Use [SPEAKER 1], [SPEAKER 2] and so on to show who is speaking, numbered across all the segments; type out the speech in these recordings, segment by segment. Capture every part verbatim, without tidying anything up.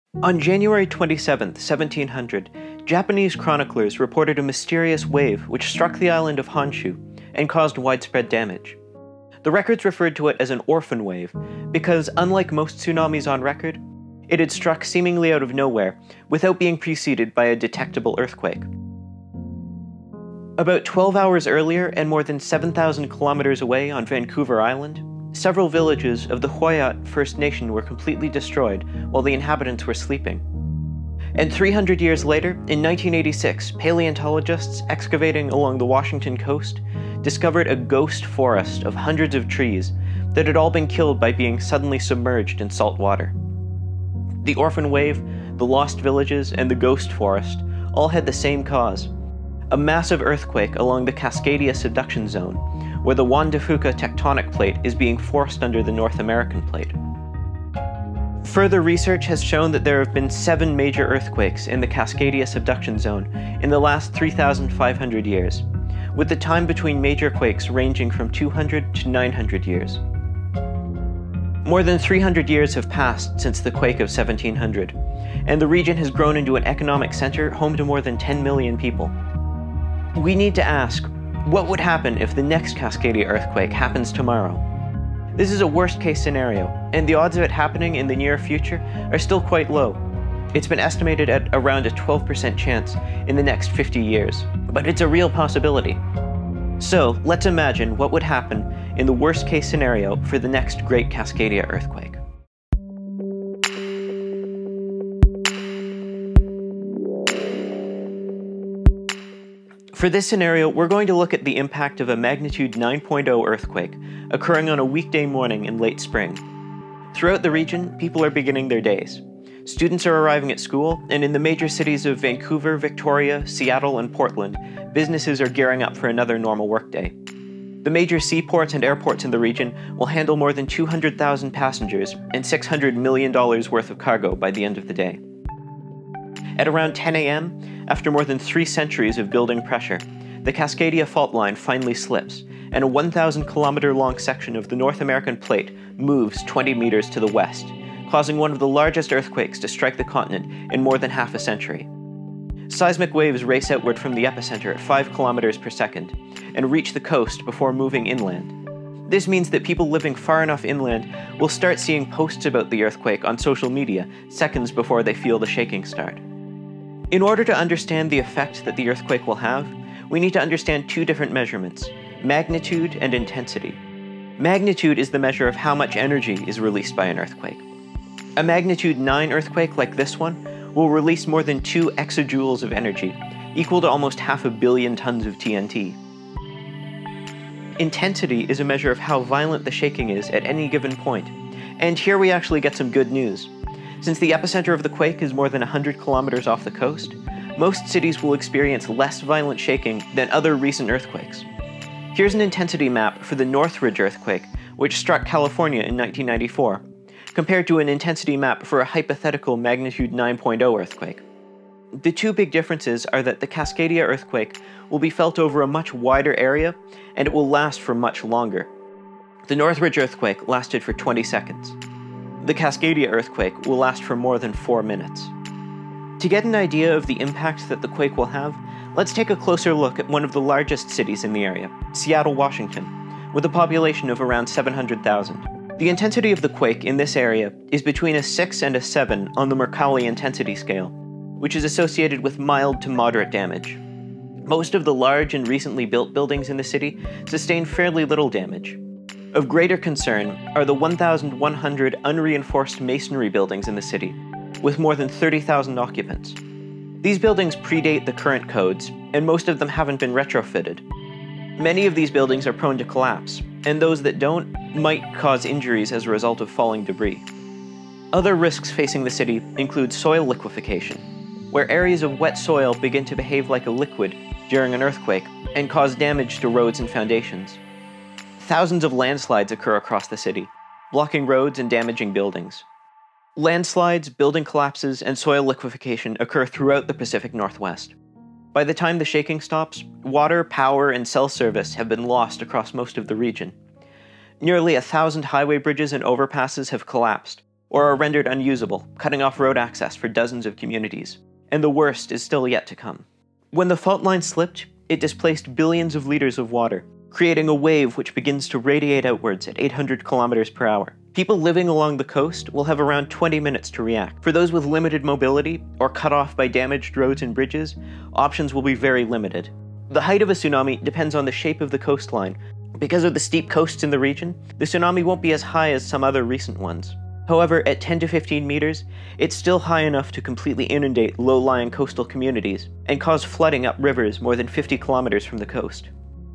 [SPEAKER 1] On January twenty-seventh, seventeen hundred, Japanese chroniclers reported a mysterious wave which struck the island of Honshu and caused widespread damage. The records referred to it as an orphan wave because, unlike most tsunamis on record, it had struck seemingly out of nowhere without being preceded by a detectable earthquake. About twelve hours earlier and more than seven thousand kilometers away on Vancouver Island, several villages of the Huayat First Nation were completely destroyed while the inhabitants were sleeping. And three hundred years later, in nineteen eighty-six, paleontologists excavating along the Washington coast discovered a ghost forest of hundreds of trees that had all been killed by being suddenly submerged in salt water. The orphan wave, the lost villages, and the ghost forest all had the same cause: a massive earthquake along the Cascadia subduction zone, where the Juan de Fuca tectonic plate is being forced under the North American plate. Further research has shown that there have been seven major earthquakes in the Cascadia subduction zone in the last three thousand five hundred years, with the time between major quakes ranging from two hundred to nine hundred years. More than three hundred years have passed since the quake of seventeen hundred, and the region has grown into an economic center home to more than ten million people. We need to ask, what would happen if the next Cascadia earthquake happens tomorrow? This is a worst-case scenario, and the odds of it happening in the near future are still quite low. It's been estimated at around a twelve percent chance in the next fifty years, but it's a real possibility. So, let's imagine what would happen in the worst-case scenario for the next great Cascadia earthquake. For this scenario, we're going to look at the impact of a magnitude nine point oh earthquake occurring on a weekday morning in late spring. Throughout the region, people are beginning their days. Students are arriving at school, and in the major cities of Vancouver, Victoria, Seattle, and Portland, businesses are gearing up for another normal workday. The major seaports and airports in the region will handle more than two hundred thousand passengers and six hundred million dollars worth of cargo by the end of the day. At around ten A M, after more than three centuries of building pressure, the Cascadia fault line finally slips, and a one thousand kilometer long section of the North American plate moves twenty meters to the west, causing one of the largest earthquakes to strike the continent in more than half a century. Seismic waves race outward from the epicenter at five kilometers per second, and reach the coast before moving inland. This means that people living far enough inland will start seeing posts about the earthquake on social media seconds before they feel the shaking start. In order to understand the effect that the earthquake will have, we need to understand two different measurements: magnitude and intensity. Magnitude is the measure of how much energy is released by an earthquake. A magnitude nine earthquake like this one will release more than two exajoules of energy, equal to almost half a billion tons of T N T. Intensity is a measure of how violent the shaking is at any given point, and here we actually get some good news. Since the epicenter of the quake is more than one hundred kilometers off the coast, most cities will experience less violent shaking than other recent earthquakes. Here's an intensity map for the Northridge earthquake, which struck California in nineteen ninety-four, compared to an intensity map for a hypothetical magnitude nine point oh earthquake. The two big differences are that the Cascadia earthquake will be felt over a much wider area, and it will last for much longer. The Northridge earthquake lasted for twenty seconds. The Cascadia earthquake will last for more than four minutes. To get an idea of the impact that the quake will have, let's take a closer look at one of the largest cities in the area, Seattle, Washington, with a population of around seven hundred thousand. The intensity of the quake in this area is between a six and a seven on the Mercalli intensity scale, which is associated with mild to moderate damage. Most of the large and recently built buildings in the city sustained fairly little damage. Of greater concern are the one thousand one hundred unreinforced masonry buildings in the city, with more than thirty thousand occupants. These buildings predate the current codes, and most of them haven't been retrofitted. Many of these buildings are prone to collapse, and those that don't might cause injuries as a result of falling debris. Other risks facing the city include soil liquefaction, where areas of wet soil begin to behave like a liquid during an earthquake and cause damage to roads and foundations. Thousands of landslides occur across the city, blocking roads and damaging buildings. Landslides, building collapses, and soil liquefaction occur throughout the Pacific Northwest. By the time the shaking stops, water, power, and cell service have been lost across most of the region. Nearly a thousand highway bridges and overpasses have collapsed, or are rendered unusable, cutting off road access for dozens of communities. And the worst is still yet to come. When the fault line slipped, it displaced billions of liters of water, creating a wave which begins to radiate outwards at eight hundred kilometers per hour. People living along the coast will have around twenty minutes to react. For those with limited mobility, or cut off by damaged roads and bridges, options will be very limited. The height of a tsunami depends on the shape of the coastline. Because of the steep coasts in the region, the tsunami won't be as high as some other recent ones. However, at ten to fifteen meters, it's still high enough to completely inundate low-lying coastal communities and cause flooding up rivers more than fifty kilometers from the coast.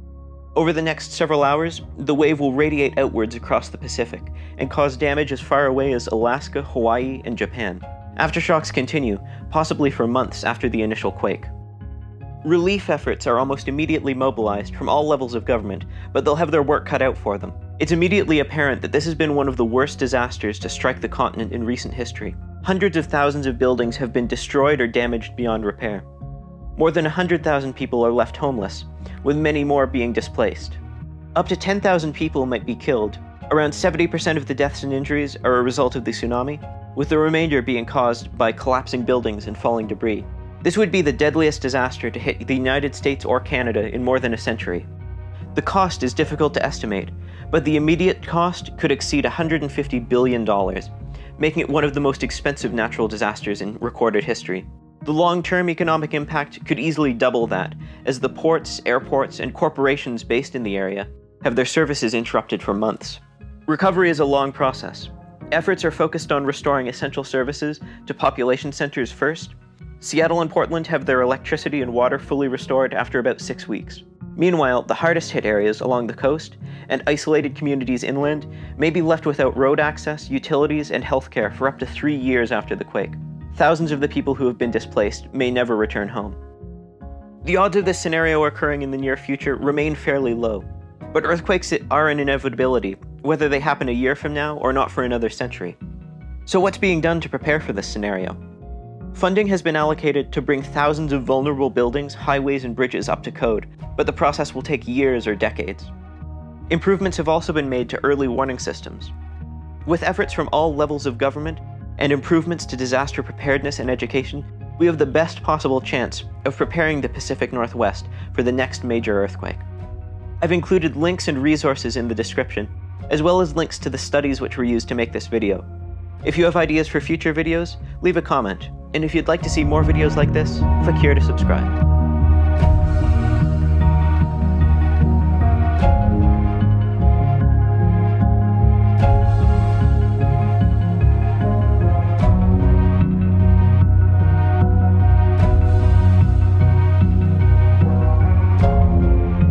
[SPEAKER 1] Over the next several hours, the wave will radiate outwards across the Pacific and cause damage as far away as Alaska, Hawaii, and Japan. Aftershocks continue, possibly for months after the initial quake. Relief efforts are almost immediately mobilized from all levels of government, but they'll have their work cut out for them. It's immediately apparent that this has been one of the worst disasters to strike the continent in recent history. Hundreds of thousands of buildings have been destroyed or damaged beyond repair. More than one hundred thousand people are left homeless, with many more being displaced. Up to ten thousand people might be killed. Around seventy percent of the deaths and injuries are a result of the tsunami, with the remainder being caused by collapsing buildings and falling debris. This would be the deadliest disaster to hit the United States or Canada in more than a century. The cost is difficult to estimate, but the immediate cost could exceed one hundred fifty billion dollars, making it one of the most expensive natural disasters in recorded history. The long-term economic impact could easily double that, as the ports, airports, and corporations based in the area have their services interrupted for months. Recovery is a long process. Efforts are focused on restoring essential services to population centers first. Seattle and Portland have their electricity and water fully restored after about six weeks. Meanwhile, the hardest hit areas along the coast and isolated communities inland may be left without road access, utilities, and healthcare for up to three years after the quake. Thousands of the people who have been displaced may never return home. The odds of this scenario occurring in the near future remain fairly low, but earthquakes are an inevitability, whether they happen a year from now or not for another century. So what's being done to prepare for this scenario? Funding has been allocated to bring thousands of vulnerable buildings, highways, and bridges up to code, but the process will take years or decades. Improvements have also been made to early warning systems. With efforts from all levels of government and improvements to disaster preparedness and education, we have the best possible chance of preparing the Pacific Northwest for the next major earthquake. I've included links and resources in the description, as well as links to the studies which were used to make this video. If you have ideas for future videos, leave a comment, and if you'd like to see more videos like this, click here to subscribe.